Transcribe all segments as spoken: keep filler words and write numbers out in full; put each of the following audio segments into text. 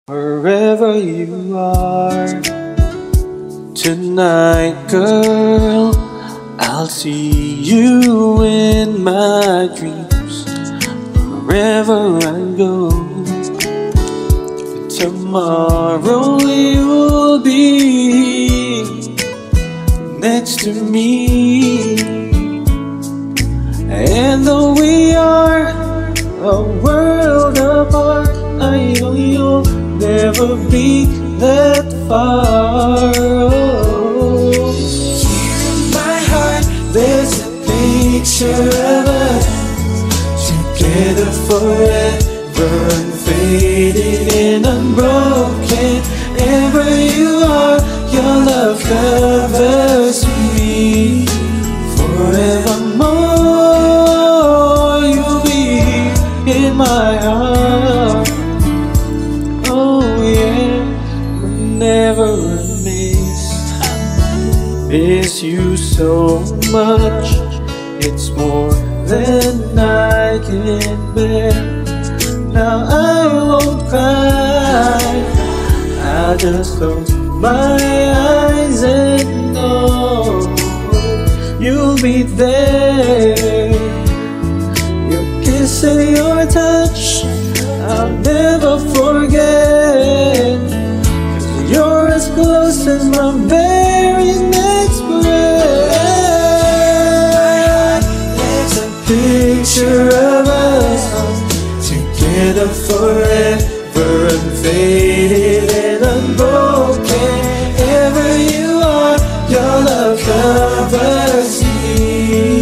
Wherever you are tonight, girl, I'll see you in my dreams. Wherever I go, tomorrow you'll be next to me. And though we are a world apart, I know you'll never be that far. Oh, here in my heart, there's a picture of us together forever, unfading and unbroken. Ever you are, your love covers me. Forevermore, you'll be in my heart. Never miss, miss you so much. It's more than I can bear. Now I won't cry, I'll just close my eyes and know you'll be there. Your kiss and your touch, I'll never forget. You're as close as my very next breath. There's a picture of us together forever, unfaded and unbroken. Ever you are, your love covers me.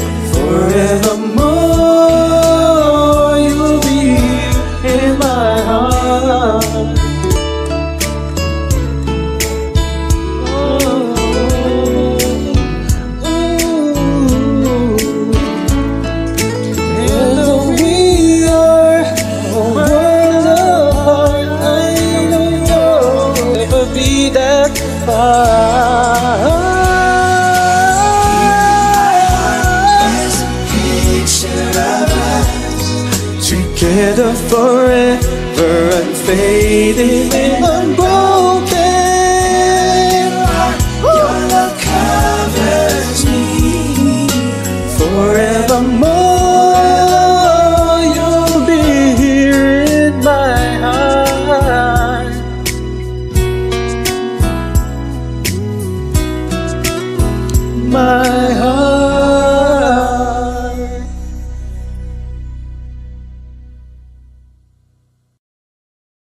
Forevermore, you'll be in my heart. That far. There's a picture of us together forever, unfading.